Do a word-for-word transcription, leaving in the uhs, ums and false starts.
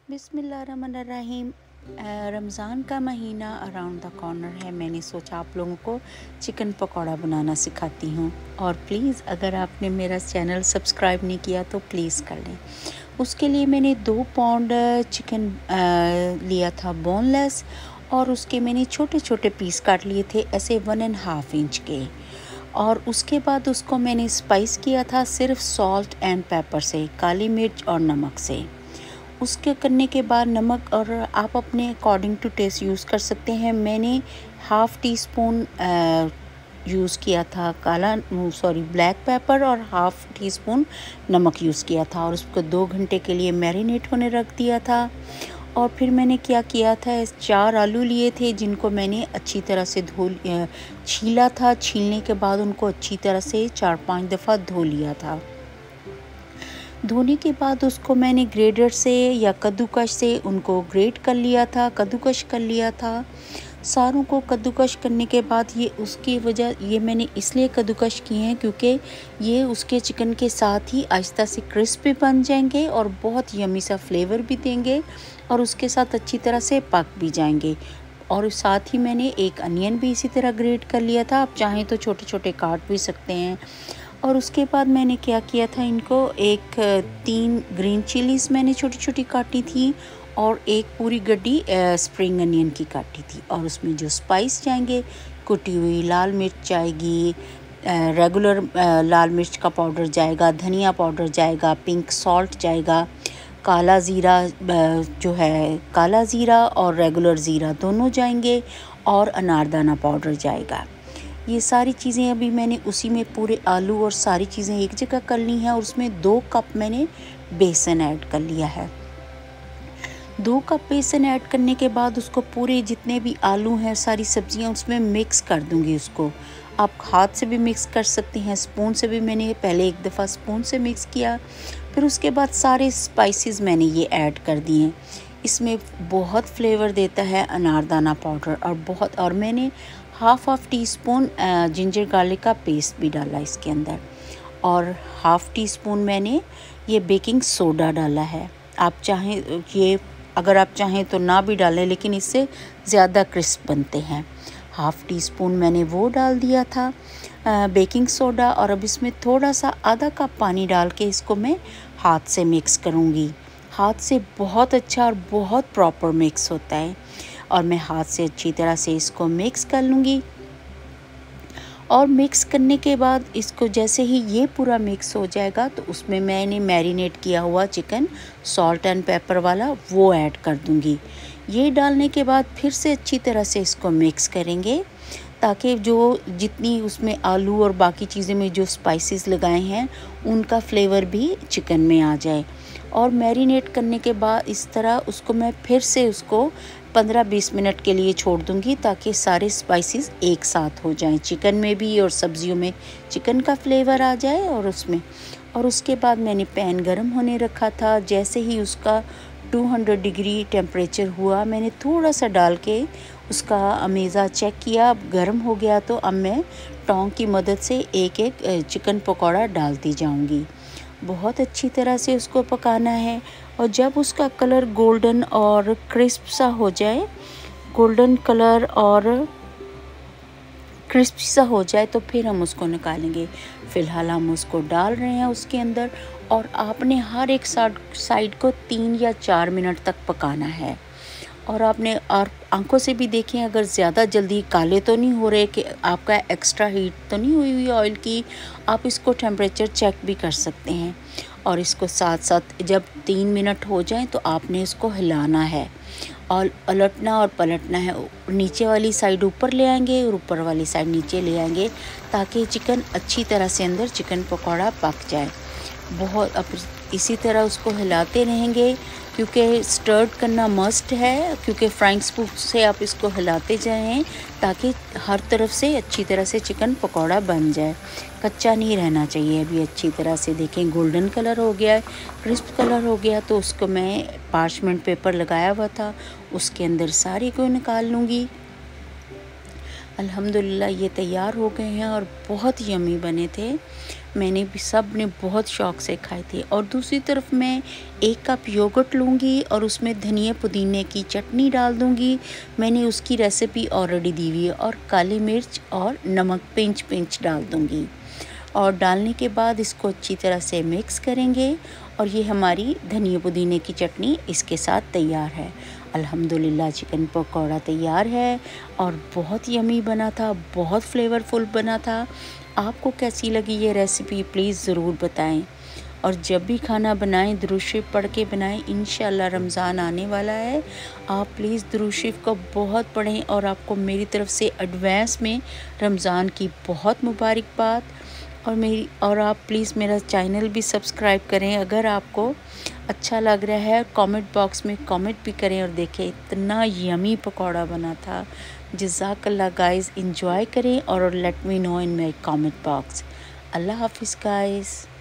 बिस्मिल्लाहिर्रहमानिर्रहीम। रमज़ान का महीना अराउंड द कॉर्नर है। मैंने सोचा आप लोगों को चिकन पकौड़ा बनाना सिखाती हूँ, और प्लीज़ अगर आपने मेरा चैनल सब्सक्राइब नहीं किया तो प्लीज़ कर लें। उसके लिए मैंने दो पाउंड चिकन लिया था बोनलेस, और उसके मैंने छोटे छोटे पीस काट लिए थे ऐसे वन एंड हाफ इंच के। और उसके बाद उसको मैंने स्पाइस किया था सिर्फ सॉल्ट एंड पेपर से, काली मिर्च और नमक से। उसके करने के बाद नमक और आप अपने अकॉर्डिंग टू टेस्ट यूज़ कर सकते हैं। मैंने हाफ़ टी स्पून यूज़ किया था काला सॉरी ब्लैक पेपर, और हाफ़ टी स्पून नमक यूज़ किया था, और उसको दो घंटे के लिए मैरिनेट होने रख दिया था। और फिर मैंने क्या किया था, चार आलू लिए थे जिनको मैंने अच्छी तरह से धो छीला था। छीलने के बाद उनको अच्छी तरह से चार पांच दफ़ा धो लिया था। धोने के बाद उसको मैंने ग्रेडर से या कद्दूकश से उनको ग्रेट कर लिया था, कद्दूकश कर लिया था। सारों को कद्दूकश करने के बाद ये उसकी वजह ये मैंने इसलिए कद्दूकश किए हैं क्योंकि ये उसके चिकन के साथ ही आहिस्ता से क्रिस्पी बन जाएंगे और बहुत यमी सा फ्लेवर भी देंगे, और उसके साथ अच्छी तरह से पक भी जाएंगे। और साथ ही मैंने एक अनियन भी इसी तरह ग्रेट कर लिया था। आप चाहें तो छोटे छोटे काट भी सकते हैं। और उसके बाद मैंने क्या किया था, इनको एक तीन ग्रीन चिलीज़ मैंने छोटी छोटी काटी थी, और एक पूरी गड्डी स्प्रिंग अनियन की काटी थी। और उसमें जो स्पाइस जाएंगे, कुटी हुई लाल मिर्च जाएगी, रेगुलर लाल मिर्च का पाउडर जाएगा, धनिया पाउडर जाएगा, पिंक सॉल्ट जाएगा, काला ज़ीरा जो है काला ज़ीरा और रेगुलर ज़ीरा दोनों जाएंगे, और अनारदाना पाउडर जाएगा। ये सारी चीज़ें अभी मैंने उसी में पूरे आलू और सारी चीज़ें एक जगह कर ली हैं, और उसमें दो कप मैंने बेसन ऐड कर लिया है। दो कप बेसन ऐड करने के बाद उसको पूरे जितने भी आलू हैं सारी सब्जियां उसमें मिक्स कर दूंगी। उसको आप हाथ से भी मिक्स कर सकते हैं, स्पून से भी। मैंने पहले एक दफ़ा स्पून से मिक्स किया, फिर उसके बाद सारे स्पाइसेस मैंने ये ऐड कर दिए। इसमें बहुत फ्लेवर देता है अनारदाना पाउडर, और बहुत और मैंने half half teaspoon ginger garlic का पेस्ट भी डाला इसके अंदर, और हाफ़ टी स्पून मैंने ये बेकिंग सोडा डाला है। आप चाहें ये अगर आप चाहें तो ना भी डालें, लेकिन इससे ज़्यादा क्रिस्प बनते हैं। हाफ़ टी स्पून मैंने वो डाल दिया था बेकिंग सोडा, और अब इसमें थोड़ा सा आधा कप पानी डाल के इसको मैं हाथ से मिक्स करूँगी। हाथ से बहुत अच्छा और बहुत प्रॉपर मिक्स होता है, और मैं हाथ से अच्छी तरह से इसको मिक्स कर लूँगी। और मिक्स करने के बाद इसको जैसे ही ये पूरा मिक्स हो जाएगा तो उसमें मैंने मैरिनेट किया हुआ चिकन सॉल्ट एंड पेपर वाला वो ऐड कर दूँगी। ये डालने के बाद फिर से अच्छी तरह से इसको मिक्स करेंगे, ताकि जो जितनी उसमें आलू और बाकी चीज़ें में जो स्पाइसेस लगाए हैं उनका फ्लेवर भी चिकन में आ जाए। और मैरिनेट करने के बाद इस तरह उसको मैं फिर से उसको पंद्रह बीस मिनट के लिए छोड़ दूंगी, ताकि सारे स्पाइसेस एक साथ हो जाएं, चिकन में भी और सब्जियों में चिकन का फ्लेवर आ जाए और उसमें। और उसके बाद मैंने पैन गरम होने रखा था। जैसे ही उसका दो सौ डिग्री टेम्परेचर हुआ, मैंने थोड़ा सा डाल के उसका अमेज़ा चेक किया। अब गर्म हो गया तो अब मैं टोंग की मदद से एक एक चिकन पकौड़ा डालती जाऊंगी। बहुत अच्छी तरह से उसको पकाना है, और जब उसका कलर गोल्डन और क्रिस्प सा हो जाए, गोल्डन कलर और क्रिस्पी सा हो जाए तो फिर हम उसको निकालेंगे। फ़िलहाल हम उसको डाल रहे हैं उसके अंदर, और आपने हर एक साइड को तीन या चार मिनट तक पकाना है। और आपने और आंखों से भी देखें, अगर ज़्यादा जल्दी काले तो नहीं हो रहे, कि आपका एक्स्ट्रा हीट तो नहीं हुई हुई ऑयल की, आप इसको टेम्परेचर चेक भी कर सकते हैं। और इसको साथ साथ जब तीन मिनट हो जाएं तो आपने इसको हिलाना है, और उलटना और पलटना है। नीचे वाली साइड ऊपर ले आएंगे और ऊपर वाली साइड नीचे ले आएंगे, ताकि चिकन अच्छी तरह से अंदर चिकन पकौड़ा पक जाए। बहुत अब इसी तरह उसको हिलाते रहेंगे, क्योंकि स्टर्ड करना मस्ट है, क्योंकि फ्राइंग स्पून से आप इसको हिलाते जाएं ताकि हर तरफ से अच्छी तरह से चिकन पकौड़ा बन जाए। कच्चा नहीं रहना चाहिए। अभी अच्छी तरह से देखें गोल्डन कलर हो गया है, क्रिस्प कलर हो गया, तो उसको मैं पार्चमेंट पेपर लगाया हुआ था उसके अंदर सारी को निकाल लूँगी। अल्हम्दुलिल्लाह ये तैयार हो गए हैं और बहुत यमी बने थे। मैंने भी सब ने बहुत शौक़ से खाए थे। और दूसरी तरफ मैं एक कप योगर्ट लूँगी और उसमें धनिया पुदीने की चटनी डाल दूँगी। मैंने उसकी रेसिपी ऑलरेडी दी हुई है। और काली मिर्च और नमक पिंच पिंच डाल दूँगी। और डालने के बाद इसको अच्छी तरह से मिक्स करेंगे और ये हमारी धनिया पुदीने की चटनी इसके साथ तैयार है। अल्हम्दुलिल्लाह चिकन पकौड़ा तैयार है और बहुत यमी बना था, बहुत फ्लेवरफुल बना था। आपको कैसी लगी ये रेसिपी प्लीज़ ज़रूर बताएं। और जब भी खाना बनाएं दुरूद शरीफ पढ़ के बनाएं। इंशाल्लाह रमज़ान आने वाला है, आप प्लीज़ दुरूद शरीफ को बहुत पढ़ें। और आपको मेरी तरफ़ से एडवांस में रमज़ान की बहुत मुबारकबाद। और मेरी और आप प्लीज़ मेरा चैनल भी सब्सक्राइब करें। अगर आपको अच्छा लग रहा है कमेंट बॉक्स में कमेंट भी करें। और देखें इतना यमी पकौड़ा बना था। जज़ाकल्लाह गाइस, एंजॉय करें और let me know in my comment box. अल्लाह हाफ़िज़ गाइस।